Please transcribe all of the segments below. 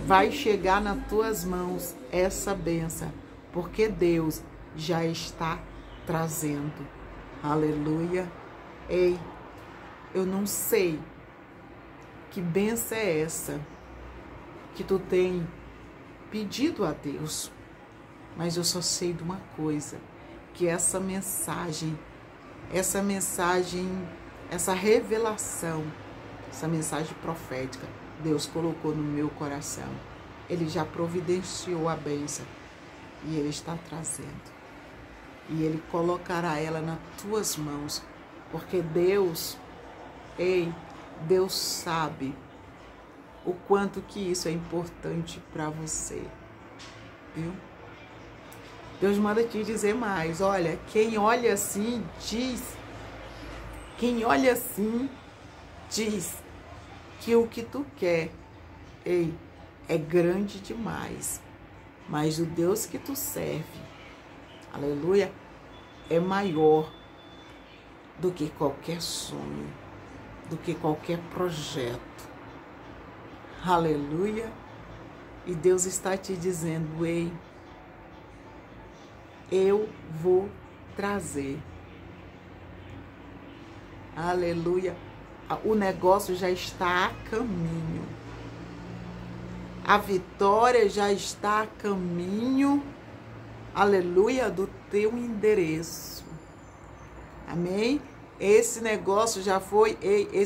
vai chegar nas tuas mãos essa bênção, porque Deus já está trazendo. Aleluia. Ei, eu não sei que bênção é essa que tu tem pedido a Deus, mas eu só sei de uma coisa, que essa mensagem, essa revelação, essa mensagem profética, Deus colocou no meu coração. Ele já providenciou a bênção e Ele está trazendo. E Ele colocará ela nas tuas mãos, porque Deus, Deus sabe o quanto que isso é importante para você, viu? Deus manda te dizer mais, olha, quem olha assim diz que o que tu quer, é grande demais, mas o Deus que tu serve, aleluia, é maior do que qualquer sonho, do que qualquer projeto, aleluia. E Deus está te dizendo, eu vou trazer, aleluia. O negócio já está a caminho, a vitória já está a caminho, aleluia, do teu endereço, amém? Esse negócio já foi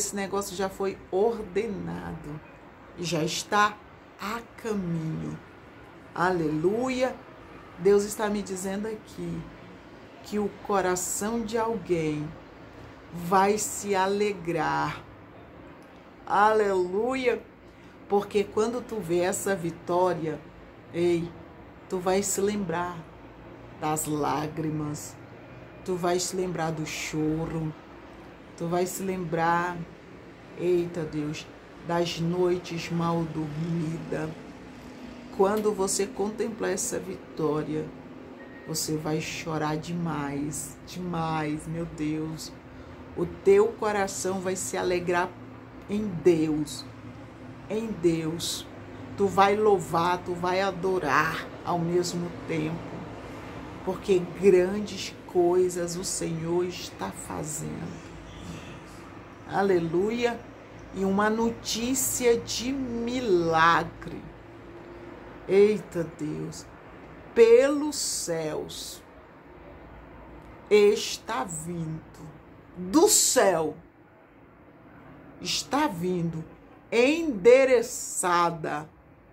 ordenado, já está a caminho, aleluia. Deus está me dizendo aqui que o coração de alguém vai se alegrar, aleluia, porque quando tu vê essa vitória, tu vai se lembrar das lágrimas, tu vai se lembrar do choro, tu vai se lembrar, eita Deus, das noites mal dormidas. Quando você contemplar essa vitória, você vai chorar demais, demais, meu Deus. O teu coração vai se alegrar em Deus, em Deus. Tu vai louvar, tu vai adorar ao mesmo tempo, porque grandes coisas o Senhor está fazendo. Aleluia. E uma notícia de milagre. Eita Deus, pelos céus está vindo, do céu está vindo, endereçada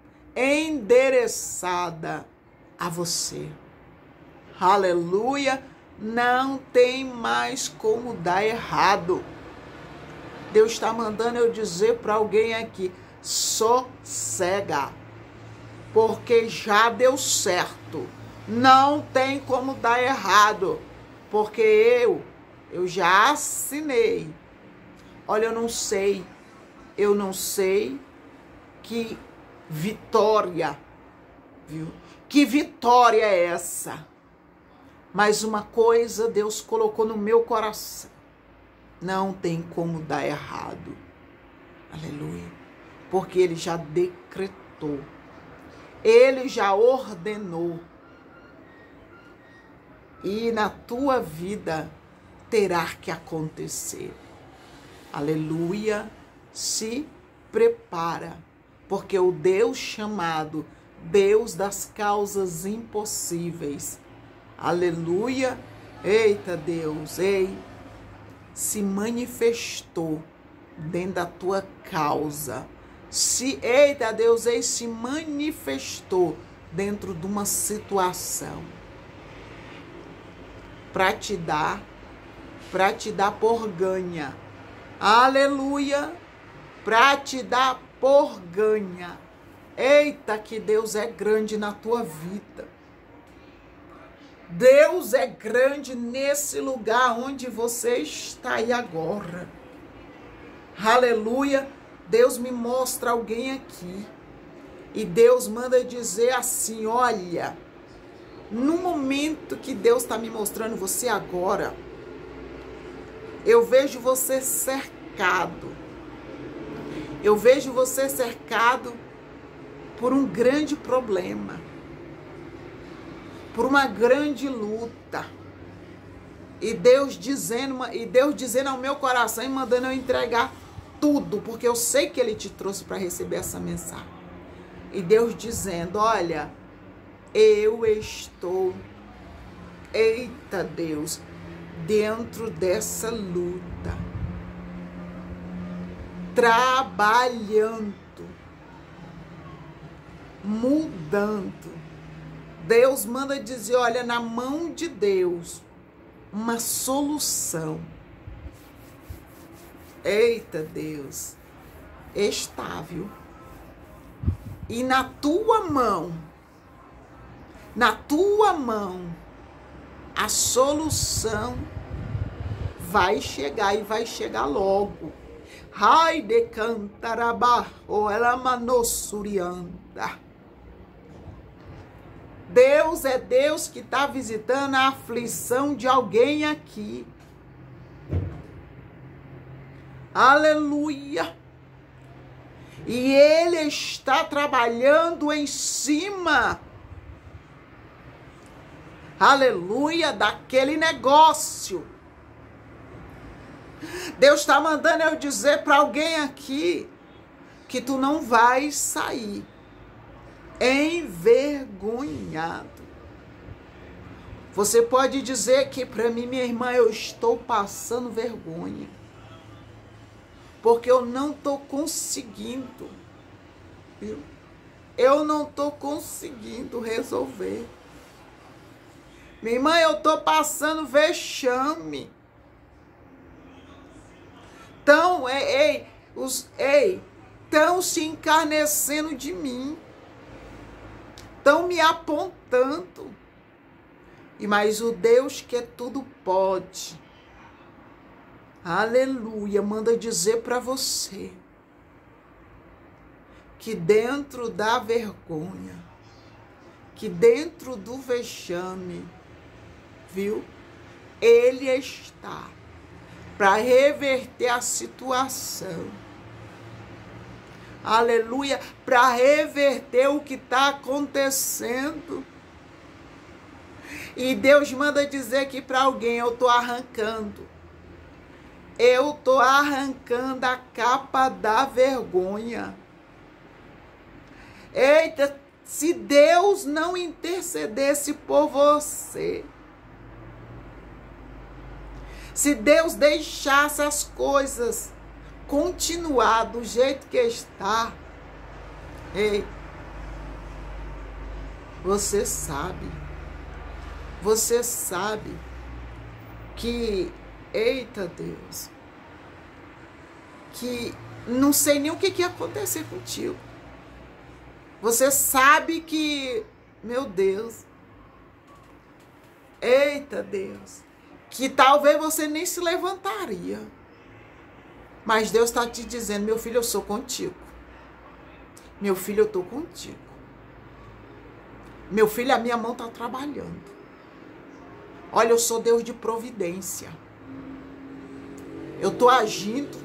a você. Aleluia, não tem mais como dar errado. Deus está mandando eu dizer para alguém aqui, sossega, porque já deu certo, não tem como dar errado, porque eu já assinei. Olha, eu não sei que vitória, viu? Que vitória é essa? Mas uma coisa Deus colocou no meu coração, não tem como dar errado, aleluia, porque Ele já decretou, Ele já ordenou, e na tua vida terá que acontecer. Aleluia, se prepara, porque o Deus chamado Deus das causas impossíveis, aleluia, eita Deus, se manifestou dentro da tua causa. Eita Deus, se manifestou dentro de uma situação para te dar por ganha. Aleluia, para te dar por ganha. Eita, que Deus é grande na tua vida. Deus é grande nesse lugar onde você está aí agora. Aleluia. Deus me mostra alguém aqui. E Deus manda dizer assim, olha, no momento que Deus está me mostrando você agora, eu vejo você cercado. Eu vejo você cercado por um grande problema, por uma grande luta. E Deus dizendo ao meu coração e mandando eu entregar tudo, porque eu sei que Ele te trouxe para receber essa mensagem. E Deus dizendo, olha, eu estou, eita Deus, dentro dessa luta, trabalhando, mudando. Deus manda dizer, olha, na mão de Deus, uma solução. Eita Deus, estável. E na tua mão, a solução vai chegar e vai chegar logo. Ai de cantarabá, ou ela manossurianda. Deus é Deus que está visitando a aflição de alguém aqui. Aleluia. E Ele está trabalhando em cima, aleluia, daquele negócio. Deus está mandando eu dizer para alguém aqui que tu não vais sair envergonhado. Você pode dizer que para mim, minha irmã, eu estou passando vergonha, porque eu não estou conseguindo, viu? Eu não estou conseguindo resolver. Minha irmã, eu estou passando vexame. Estão se encarnecendo de mim. Estão me apontando. Mas o Deus que tudo pode, aleluia, manda dizer para você que dentro da vergonha, que dentro do vexame, viu? Ele está para reverter a situação. Aleluia, para reverter o que está acontecendo. E Deus manda dizer aqui para alguém, eu estou arrancando. Eu estou arrancando a capa da vergonha. Eita, se Deus não intercedesse por você, se Deus deixasse as coisas continuar do jeito que está, ei, você sabe que, eita Deus, que não sei nem o que ia acontecer contigo. Você sabe que, meu Deus, eita Deus, que talvez você nem se levantaria. Mas Deus está te dizendo, meu filho, eu sou contigo. Meu filho, eu estou contigo. Meu filho, a minha mão está trabalhando. Olha, eu sou Deus de providência. Eu estou agindo.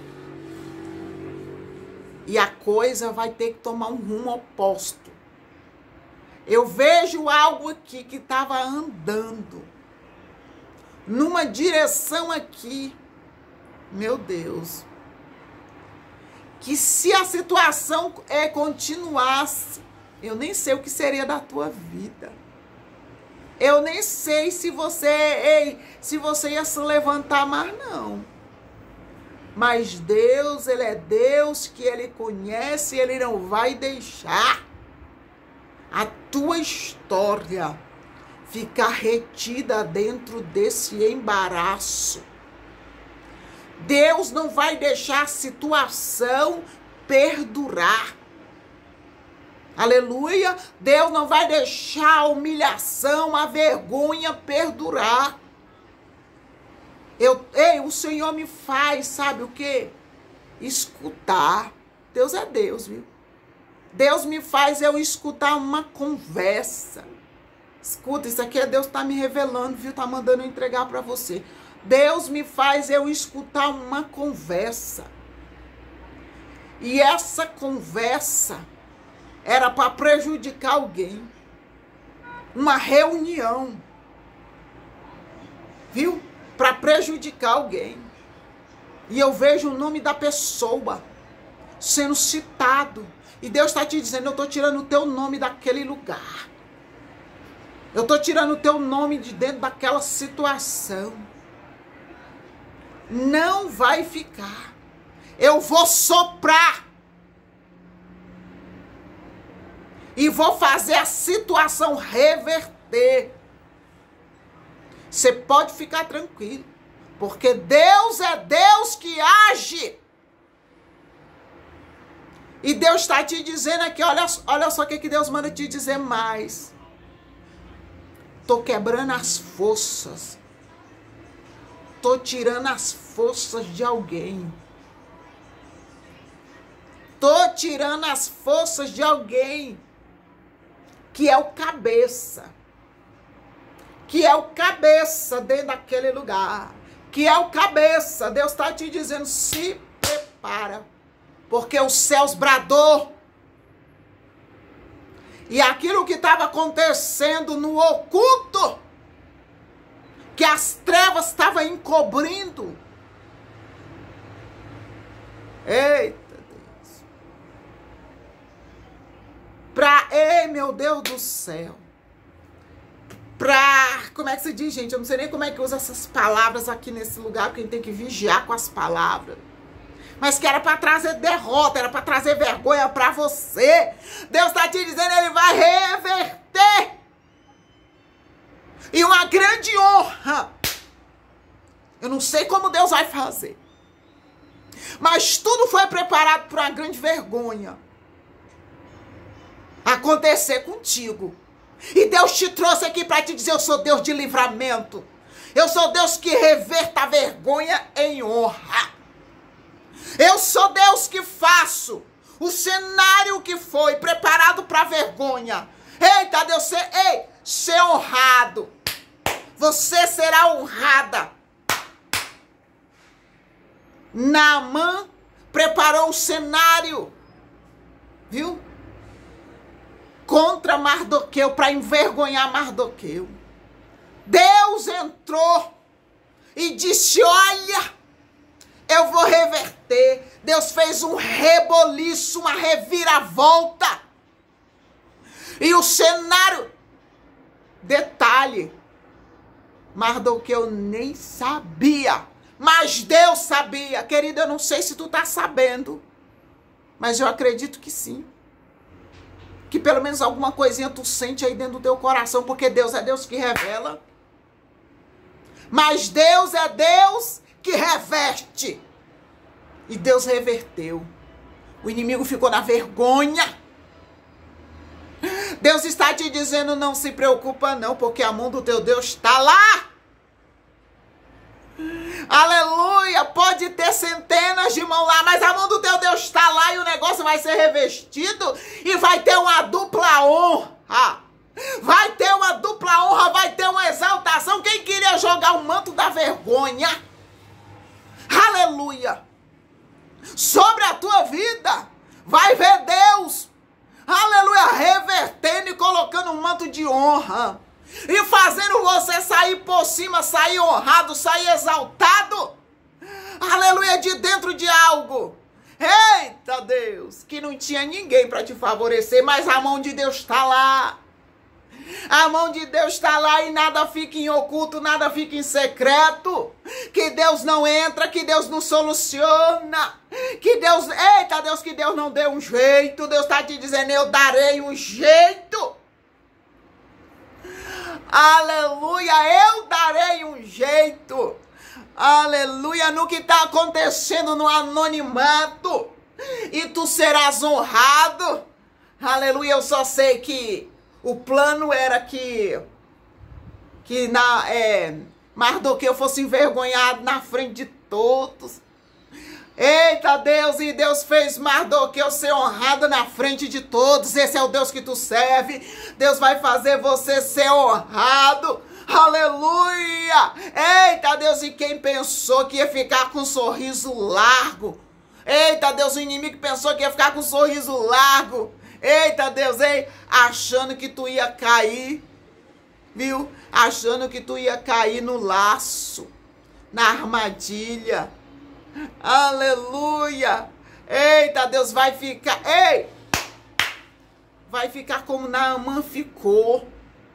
E a coisa vai ter que tomar um rumo oposto. Eu vejo algo aqui que estava andando numa direção aqui. Meu Deus. Que se a situação continuasse, eu nem sei o que seria da tua vida. Eu nem sei se você ia se levantar mais, não. Mas Deus, Ele é Deus que Ele conhece, Ele não vai deixar a tua história ficar retida dentro desse embaraço. Deus não vai deixar a situação perdurar. Aleluia. Deus não vai deixar a humilhação, a vergonha perdurar. O Senhor me faz, sabe o quê? Escutar. Deus é Deus, viu? Deus me faz eu escutar uma conversa. Escuta, isso aqui é Deus tá me revelando, viu? Tá mandando eu entregar para você. Deus me faz eu escutar uma conversa. E essa conversa, era para prejudicar alguém. Uma reunião, viu? Para prejudicar alguém. E eu vejo o nome da pessoa sendo citado. E Deus está te dizendo, eu estou tirando o teu nome daquele lugar. Eu estou tirando o teu nome de dentro daquela situação. Não vai ficar. Eu vou soprar. E vou fazer a situação reverter. Você pode ficar tranquilo. Porque Deus é Deus que age. E Deus está te dizendo aqui, olha só o que Deus manda te dizer mais. Estou quebrando as forças. Estou tirando as forças de alguém. Estou tirando as forças de alguém. Que é o cabeça. Que é o cabeça dentro daquele lugar. Que é o cabeça. Deus está te dizendo, se prepara. Porque os céus bradou. E aquilo que estava acontecendo no oculto, que as trevas estavam encobrindo. Eita Deus. Ei, meu Deus do céu. Como é que se diz, gente? Eu não sei nem como é que usa essas palavras aqui nesse lugar, porque a gente tem que vigiar com as palavras. Mas que era para trazer derrota, era para trazer vergonha para você. Deus está te dizendo, ele vai reverter. E uma grande honra. Eu não sei como Deus vai fazer. Mas tudo foi preparado para uma grande vergonha acontecer contigo. E Deus te trouxe aqui para te dizer, eu sou Deus de livramento. Eu sou Deus que reverta a vergonha em honra. Eu sou Deus que faço o cenário que foi preparado para vergonha. Eita, Deus, ser honrado. Você será honrada. Naamã preparou o cenário, viu? Contra Mardoqueu, para envergonhar Mardoqueu. Deus entrou e disse, olha, eu vou reverter. Deus fez um reboliço, uma reviravolta. E o cenário, detalhe, Mardoqueu nem sabia, mas Deus sabia. Querida, eu não sei se tu tá sabendo, mas eu acredito que sim. Que pelo menos alguma coisinha tu sente aí dentro do teu coração, porque Deus é Deus que revela. Mas Deus é Deus que reverte. E Deus reverteu. O inimigo ficou na vergonha. Deus está te dizendo, não se preocupa não, porque a mão do teu Deus está lá. Aleluia, pode ter centenas de mãos lá, mas a mão do teu Deus está lá e o negócio vai ser revestido e vai ter uma dupla honra. Vai ter uma dupla honra, vai ter uma exaltação. Quem queria jogar o manto da vergonha? Aleluia. Sobre a tua vida, vai ver Deus, aleluia, revertendo e colocando um manto de honra. E fazendo você sair por cima, sair honrado, sair exaltado. Aleluia, de dentro de algo. Eita Deus, que não tinha ninguém para te favorecer, mas a mão de Deus está lá. A mão de Deus está lá e nada fica em oculto, nada fica em secreto. Que Deus não entra, que Deus não soluciona. Que Deus, eita Deus, que Deus não dê um jeito. Deus está te dizendo, eu darei um jeito. Aleluia, eu darei um jeito. Aleluia, no que está acontecendo no anonimato. E tu serás honrado. Aleluia, eu só sei que o plano era que Mardoqueu fosse envergonhado na frente de todos. Eita Deus, e Deus fez Mardoqueu ser honrado na frente de todos. Esse é o Deus que tu serve. Deus vai fazer você ser honrado. Aleluia! Eita Deus, e quem pensou que ia ficar com um sorriso largo? Eita Deus, o inimigo pensou que ia ficar com um sorriso largo. Eita Deus, ei, achando que tu ia cair, viu? Achando que tu ia cair no laço, na armadilha. Aleluia. Eita Deus, vai ficar, ei, vai ficar como Naamã ficou.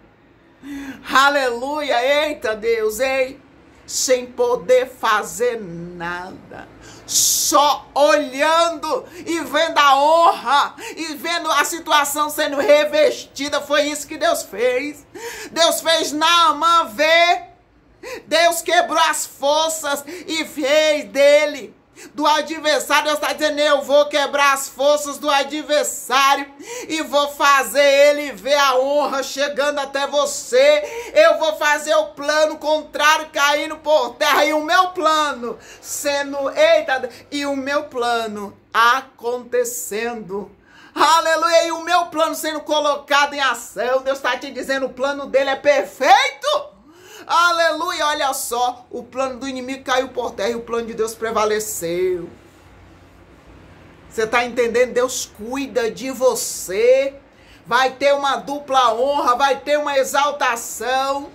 Aleluia, eita Deus, ei, sem poder fazer nada, só olhando e vendo a honra e vendo a situação sendo revestida. Foi isso que Deus fez. Deus fez Naamã ver. Deus quebrou as forças e fez dele, do adversário. Deus está dizendo: eu vou quebrar as forças do adversário e vou fazer ele ver a honra chegando até você. Eu vou fazer o plano contrário caindo por terra, e o meu plano sendo, eita, e o meu plano acontecendo. Aleluia, e o meu plano sendo colocado em ação. Deus está te dizendo: o plano dele é perfeito. Aleluia, olha só, o plano do inimigo caiu por terra e o plano de Deus prevaleceu. Você está entendendo? Deus cuida de você. Vai ter uma dupla honra, vai ter uma exaltação.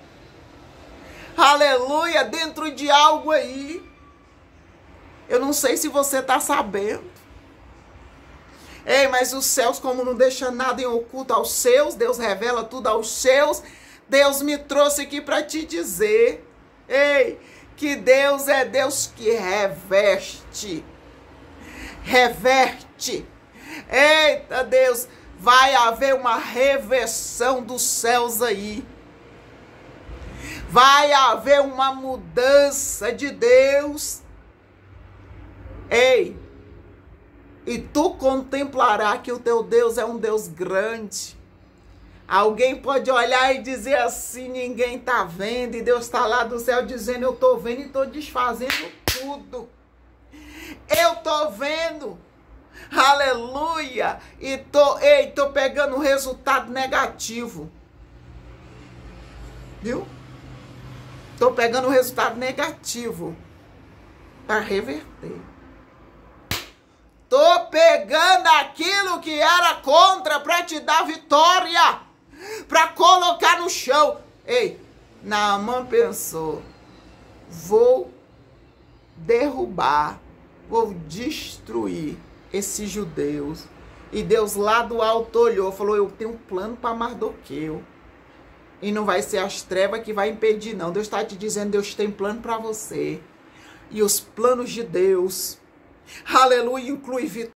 Aleluia, dentro de algo aí. Eu não sei se você está sabendo. Ei, mas os céus, como não deixa nada em oculto aos seus, Deus revela tudo aos seus. Deus me trouxe aqui para te dizer, ei, que Deus é Deus que reveste. Reverte. Eita Deus, vai haver uma reversão dos céus aí. Vai haver uma mudança de Deus. Ei, e tu contemplarás que o teu Deus é um Deus grande. Alguém pode olhar e dizer assim: ninguém está vendo, e Deus está lá do céu dizendo: eu estou vendo e estou desfazendo tudo. Eu estou vendo. Aleluia. E tô pegando um resultado negativo. Viu? Estou pegando um resultado negativo para reverter. Estou pegando aquilo que era contra para te dar vitória, para colocar no chão. Ei, Naamã pensou: vou derrubar, vou destruir esses judeus. E Deus lá do alto olhou, falou: eu tenho um plano para Mardoqueu. E não vai ser as trevas que vai impedir, não. Deus está te dizendo: Deus tem plano para você. E os planos de Deus, aleluia, inclui vitória.